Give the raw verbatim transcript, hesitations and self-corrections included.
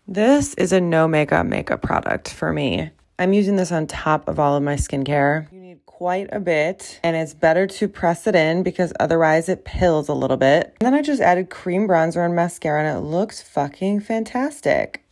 This is a no makeup makeup product for me. I'm using this on top of all of my skincare. You need quite a bit, and it's better to press it in because otherwise it pills a little bit. And then I just added cream bronzer and mascara, and it looks fucking fantastic.